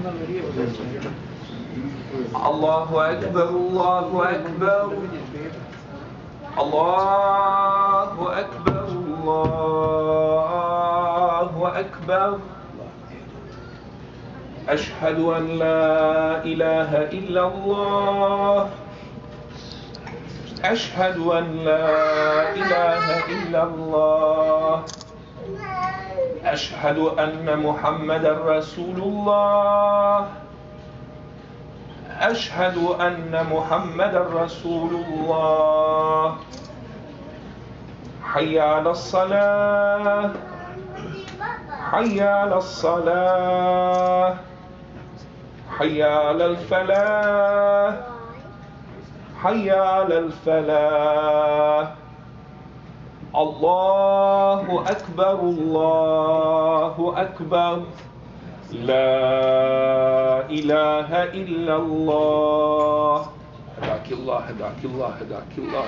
الله أكبر الله أكبر الله أكبر الله أكبر. أشهد أن لا إله إلا الله أشهد أن لا إله إلا الله أشهد أن محمدا رسول الله أشهد أن محمدا رسول الله. حي على الصلاة حي على الصلاة حي على الفلاح حي على الفلاح. الله أكبر الله أكبر. لا إله إلا الله. هداك الله هداك الله هداك الله.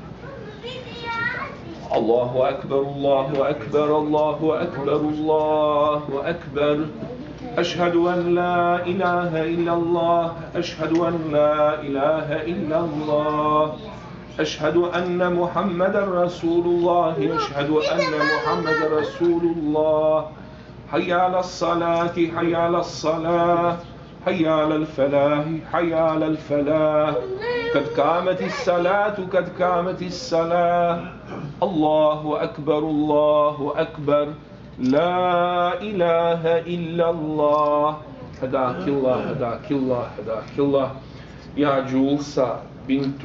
الله أكبر الله أكبر الله أكبر الله أكبر. أشهد أن لا إله إلا الله أشهد أن لا إله إلا الله أشهد أن محمدا رسول الله أشهد أن محمدا رسول الله. حي على الصلاة حي على الصلاة حي على الفلاح حي على الفلاح. قد قامت الصلاة قد قامت الصلاة. الله أكبر الله أكبر. لا إله إلا الله. هداك الله هداك الله هداك الله. يا جولسة بنت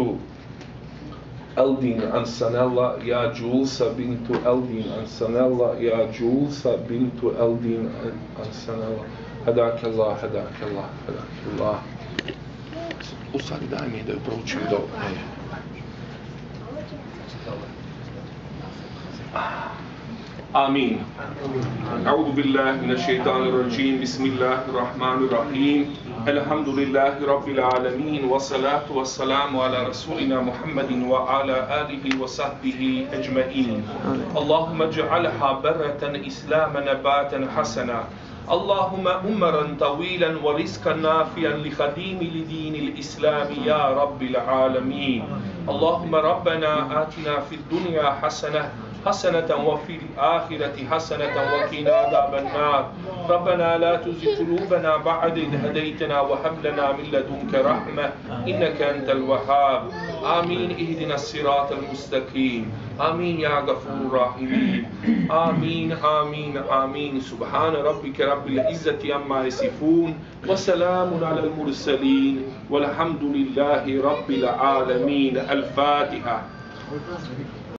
ألدين أنسانيلا يا جولسة بنت ألدين أنسانيلا يا جولسة بنت ألدين أنسانيلا. هداك الله هداك الله هداك الله. Ustari daj mi da proučim do. آمين. أعوذ بالله من الشيطان الرجيم. بسم الله الرحمن الرحيم. الحمد لله رب العالمين والصلاة والسلام على رسولنا محمد وعلى آله وصحبه أجمعين. اللهم اجعلها برة إسلاما نباتا حسنا. اللهم عمرا طويلا ورزقا نافعا لخديم لدين الإسلام يا رب العالمين. اللهم ربنا آتنا في الدنيا حسنة وفي الآخرة حسنة وقنا عذاب النار. ربنا لا تزغ قلوبنا بعد إذ هديتنا وهب لنا من لدنك رحمة إنك أنت الوهاب. آمين. اهدنا الصراط المستقيم. آمين يا غفور رحيم. آمين آمين آمين. سبحان ربك رب العزة عما يصفون وسلام على المرسلين والحمد لله رب العالمين. الفاتحة.